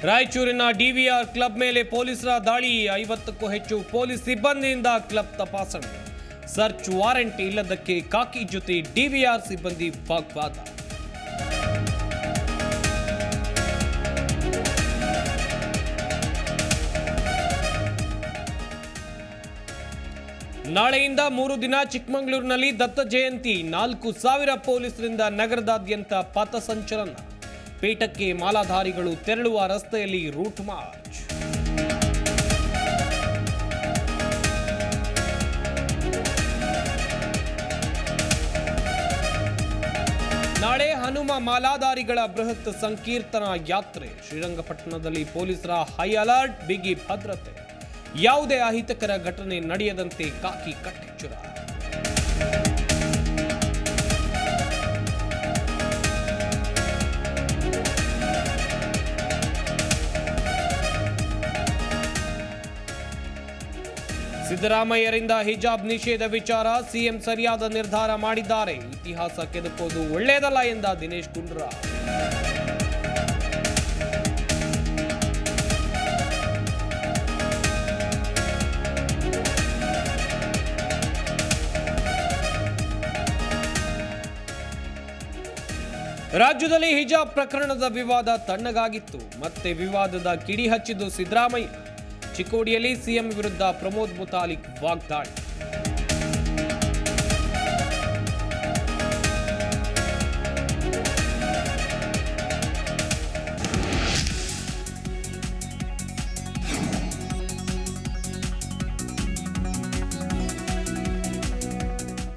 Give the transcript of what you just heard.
ರಾಯಚೂರಿನ DVR club ಮೇಲೆ ಪೊಲೀಸರ ದಾಳಿ, 50ಕ್ಕೂ ಹೆಚ್ಚು ಪೊಲೀಸ್ ಸಿಬ್ಬಂದಿಯಿಂದ ಕ್ಲಬ್ ತಪಾಸಣೆ. ಸರ್ಚ್ ವಾರೆಂಟ್ ಇಲ್ಲದಕ್ಕೆ ಕಾಕಿ ಜೊತೆ ಡಿವಿಆರ್ ಸಿಬ್ಬಂದಿ ವಾಗ್ವಾದ. ನಾಳೆಯಿಂದ 3 ದಿನ ಚಿಕ್ಕಮಗಳೂರಿನಲ್ಲಿ ದತ್ತ ಜಯಂತಿ, 4,000 ಪೊಲೀಸರಿಂದ ನಗರದಾದ್ಯಂತ ಪಥಸಂಚಲನ. ಪೀಠಕ್ಕೆ ಮಾಲಾಧಾರಿಗಳು ತೆರಳುವ ರಸ್ತೆಯಲ್ಲಿ ರೂಟ್ ಮಾರ್ಚ್. ನಾಳೆ ಹನುಮ ಮಾಲಾಧಾರಿಗಳ ಬೃಹತ್ ಸಂಕೀರ್ತನ ಯಾತ್ರೆ. ಶ್ರೀರಂಗಪಟ್ಟಣದಲ್ಲಿ ಪೊಲೀಸರ ಹೈ ಅಲರ್ಟ್, ಬಿಗಿ ಭದ್ರತೆ. ಯಾವುದೇ ಅಹಿತಕರ ಘಟನೆ ನಡೆಯದಂತೆ ಕಾಕಿ ಕಟ್ಟೆಚ್ಚರ. ಸಿದ್ದರಾಮಯ್ಯರಿಂದ ಹಿಜಾಬ್ ನಿಷೇಧ ವಿಚಾರ, ಸಿಎಂ ಸರಿಯಾದ ನಿರ್ಧಾರ ಮಾಡಿದ್ದಾರೆ. ಇತಿಹಾಸ ಕೆದಕೋದು ಒಳ್ಳೆಯದಲ್ಲ ಎಂದ ದಿನೇಶ್ ಗುಂಡೂರಾವ್. ರಾಜ್ಯದಲ್ಲಿ ಹಿಜಾಬ್ ಪ್ರಕರಣದ ವಿವಾದ ತಣ್ಣಗಾಗಿತ್ತು. ಮತ್ತೆ ವಿವಾದದ ಕಿಡಿ ಹಚ್ಚಿದ್ದು ಸಿದ್ದರಾಮಯ್ಯ. ಚಿಕ್ಕೋಡಿಯಲ್ಲಿ ಸಿಎಂ ವಿರುದ್ಧ ಪ್ರಮೋದ್ ಮುತಾಲಿಕ್ ವಾಗ್ದಾಳಿ.